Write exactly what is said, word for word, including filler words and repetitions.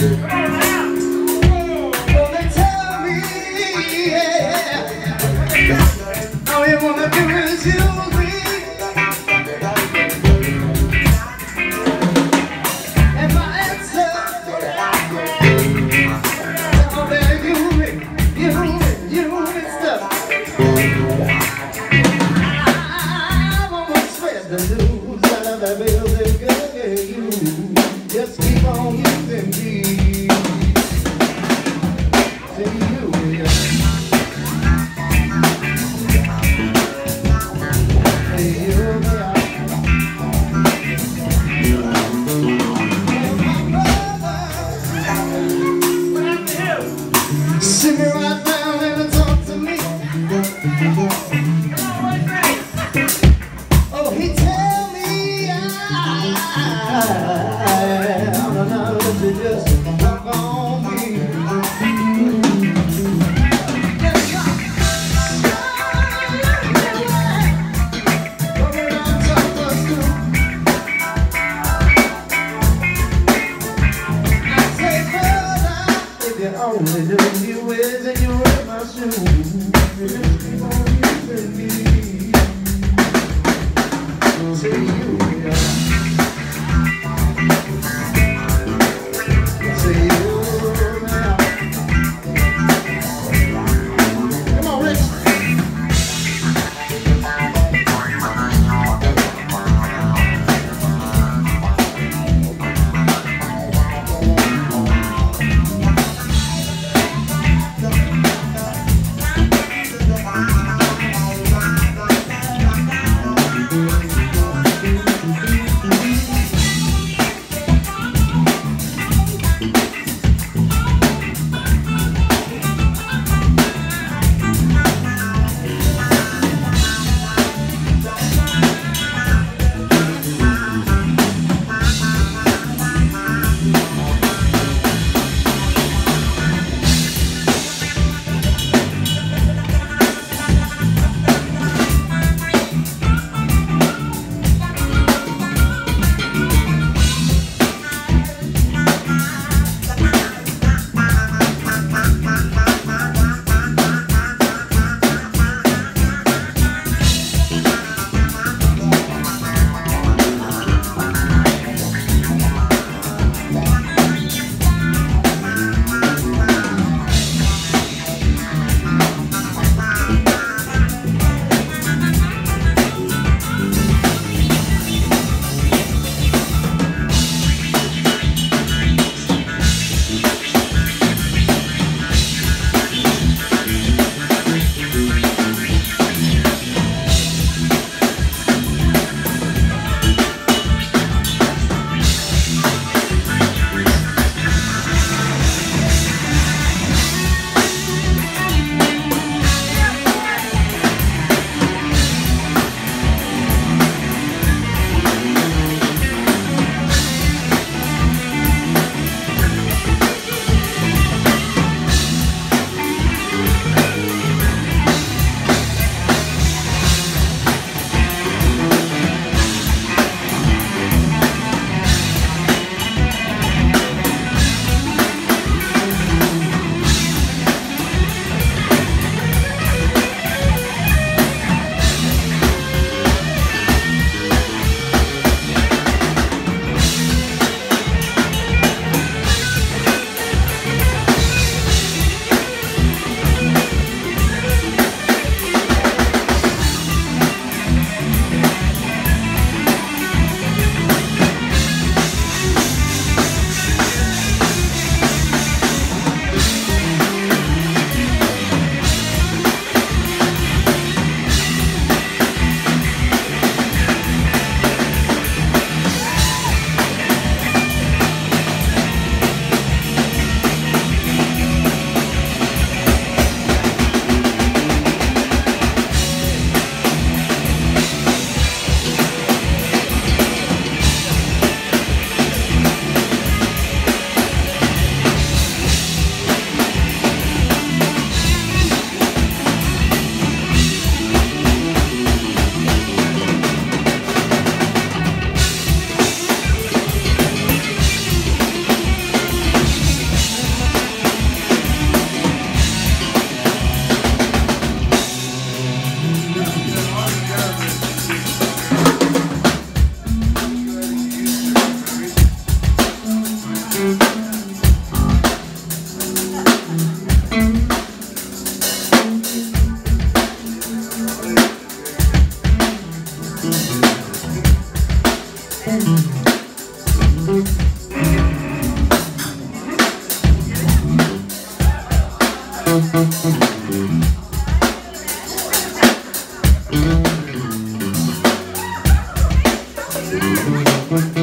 Well, they tell me, yeah, all you wanna do is use me. And my answer, oh, there you win, you win, you win stuff. I won't spread the news out of the building, girl, you just keep on using me. See you, yeah. Sit me right down and talk to me. Oh, he tell me I am another to just talk on me. Only do you is and you wear my shoes. Just keep on using me. See you, yeah. See you now. Come on, Rich. Thank you.